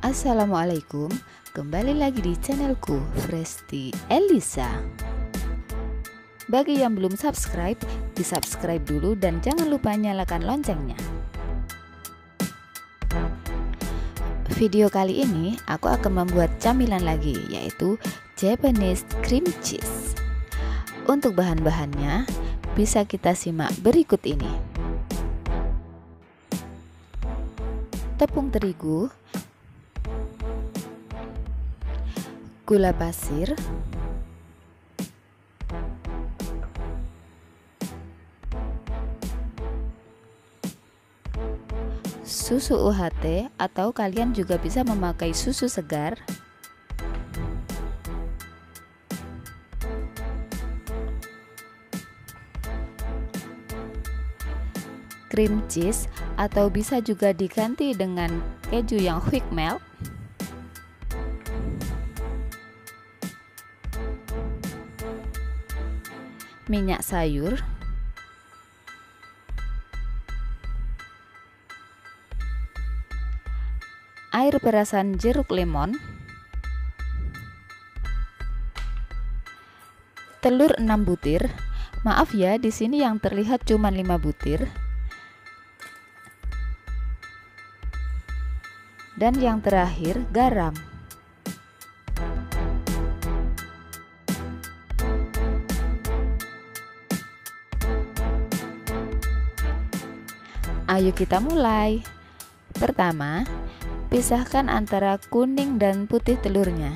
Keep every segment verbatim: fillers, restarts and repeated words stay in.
Assalamualaikum, kembali lagi di channelku Fresti Elisa. Bagi yang belum subscribe, di subscribe dulu dan jangan lupa nyalakan loncengnya. Video kali ini aku akan membuat camilan lagi, yaitu Japanese cream cheese. Untuk bahan-bahannya bisa kita simak berikut ini. Tepung terigu, gula pasir, susu U H T atau kalian juga bisa memakai susu segar, cream cheese atau bisa juga diganti dengan keju yang quick melt, minyak sayur, air perasan jeruk lemon, telur enam butir. Maaf ya, di sini yang terlihat cuma lima butir. Dan yang terakhir, garam. Ayo kita mulai. Pertama, pisahkan antara kuning dan putih telurnya.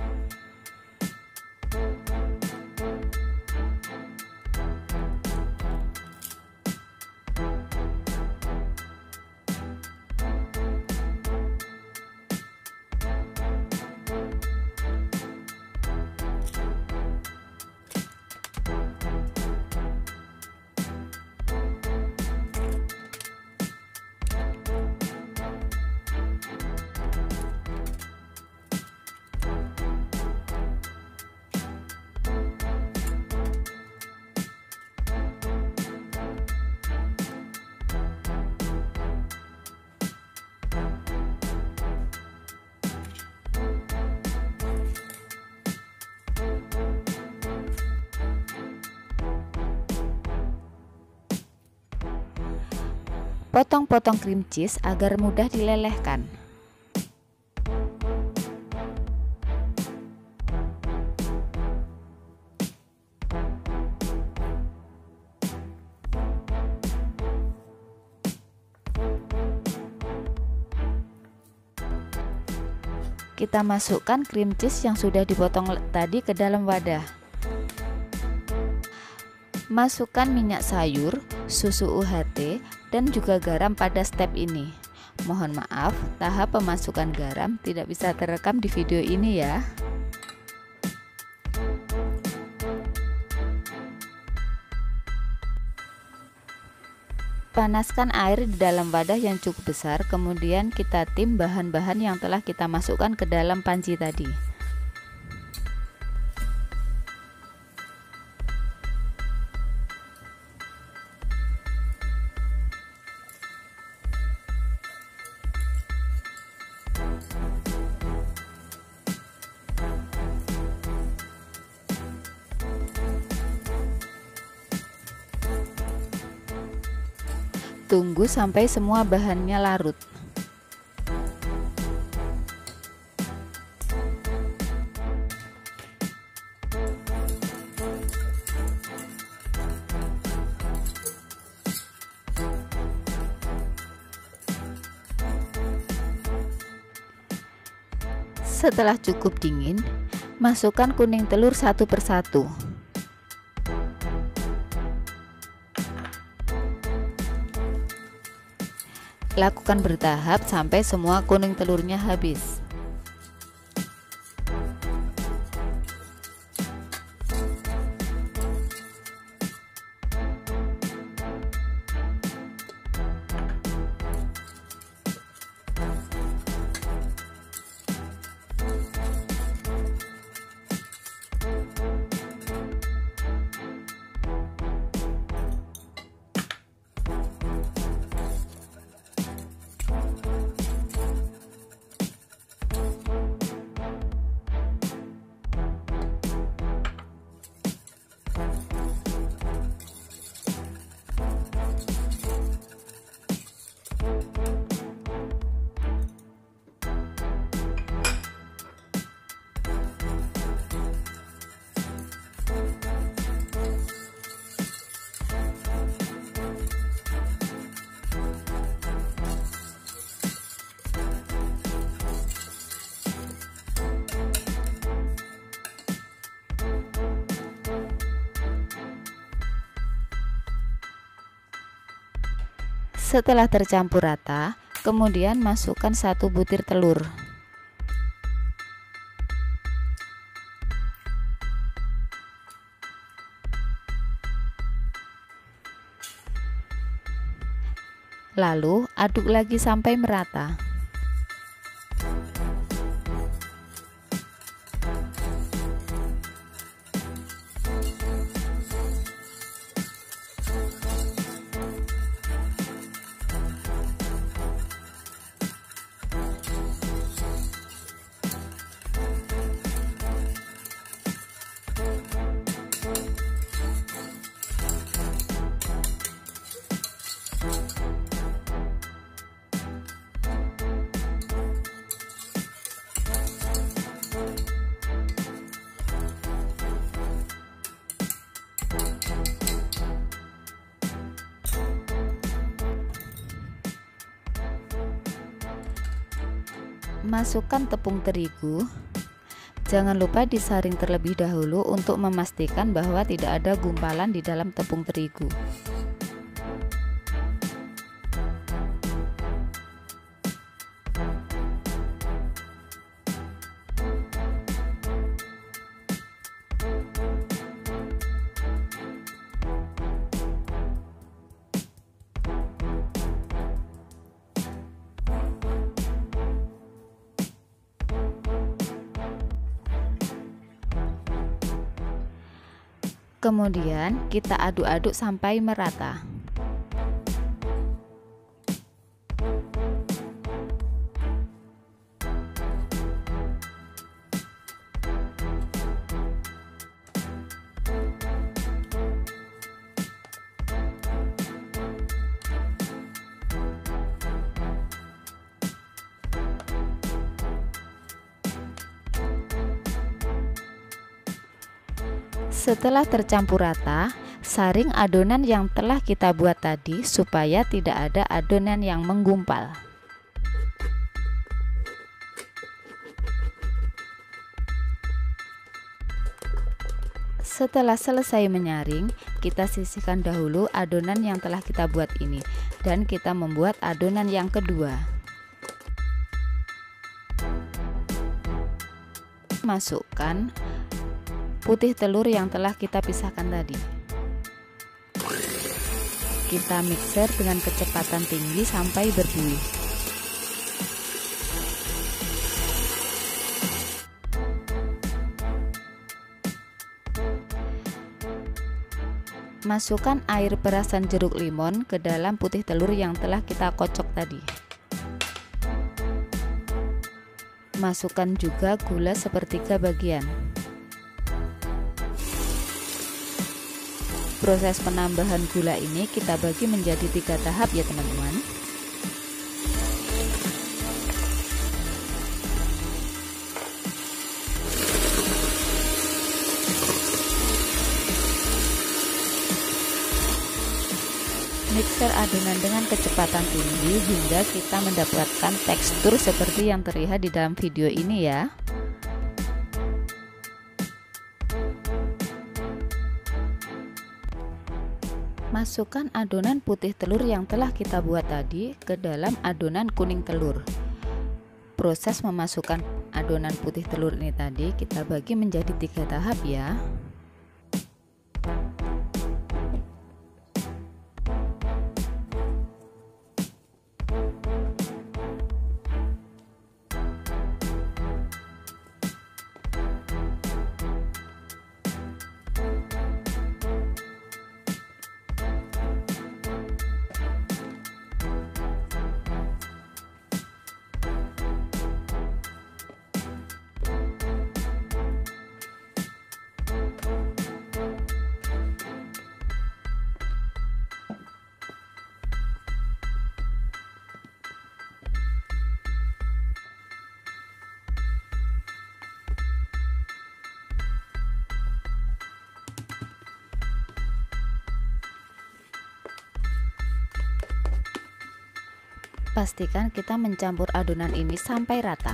Potong-potong cream cheese agar mudah dilelehkan. Kita masukkan cream cheese yang sudah dipotong tadi ke dalam wadah. Masukkan minyak sayur, susu U H T, dan juga garam pada step ini. Mohon maaf, tahap pemasukan garam tidak bisa terekam di video ini ya. Panaskan air di dalam wadah yang cukup besar, kemudian kita tim bahan-bahan yang telah kita masukkan ke dalam panci tadi. Tunggu sampai semua bahannya larut. Setelah cukup dingin, masukkan kuning telur satu persatu. Lakukan bertahap sampai semua kuning telurnya habis. Setelah tercampur rata, kemudian masukkan satu butir telur. Lalu aduk lagi sampai merata. Masukkan tepung terigu. Jangan lupa disaring terlebih dahulu untuk memastikan bahwa tidak ada gumpalan di dalam tepung terigu. Kemudian kita aduk-aduk sampai merata. Setelah tercampur rata, saring adonan yang telah kita buat tadi supaya tidak ada adonan yang menggumpal. Setelah selesai menyaring, kita sisihkan dahulu adonan yang telah kita buat ini dan kita membuat adonan yang kedua. Masukkan putih telur yang telah kita pisahkan tadi. Kita mixer dengan kecepatan tinggi sampai berbuih. Masukkan air perasan jeruk limon ke dalam putih telur yang telah kita kocok tadi. Masukkan juga gula sepertiga bagian. Proses penambahan gula ini kita bagi menjadi tiga tahap ya teman-teman. Mixer adonan dengan kecepatan tinggi hingga kita mendapatkan tekstur seperti yang terlihat di dalam video ini ya. Masukkan adonan putih telur yang telah kita buat tadi ke dalam adonan kuning telur. Proses memasukkan adonan putih telur ini tadi kita bagi menjadi tiga tahap ya. Pastikan kita mencampur adonan ini sampai rata.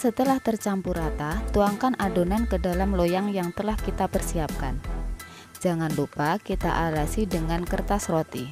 Setelah tercampur rata, tuangkan adonan ke dalam loyang yang telah kita persiapkan. Jangan lupa kita alasi dengan kertas roti.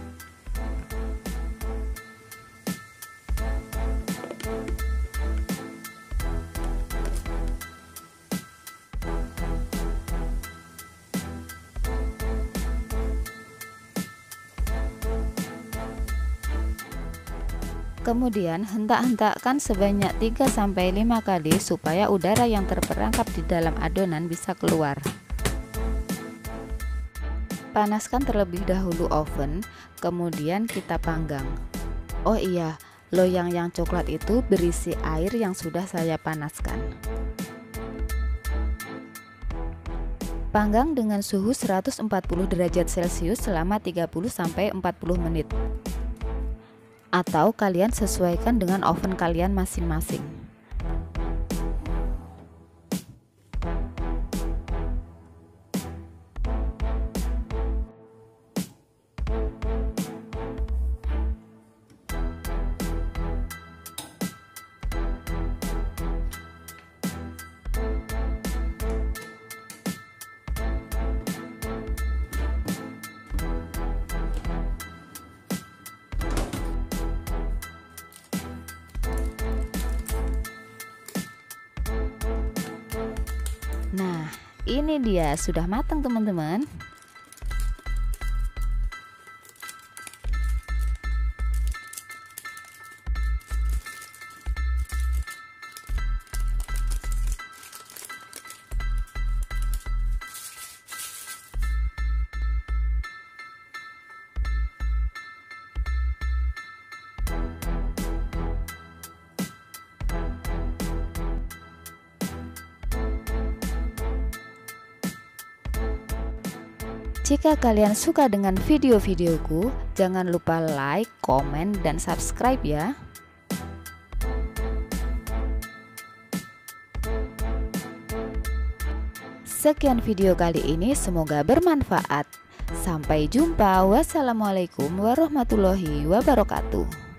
Kemudian hentak-hentakkan sebanyak tiga sampai lima kali supaya udara yang terperangkap di dalam adonan bisa keluar. Panaskan terlebih dahulu oven, kemudian kita panggang. Oh iya, loyang yang coklat itu berisi air yang sudah saya panaskan. Panggang dengan suhu seratus empat puluh derajat Celcius selama tiga puluh sampai empat puluh menit. Atau kalian sesuaikan dengan oven kalian masing-masing. Nah, ini dia sudah matang teman-teman. Jika kalian suka dengan video-videoku, jangan lupa like, komen, dan subscribe ya. Sekian video kali ini, semoga bermanfaat. Sampai jumpa. Wassalamualaikum warahmatullahi wabarakatuh.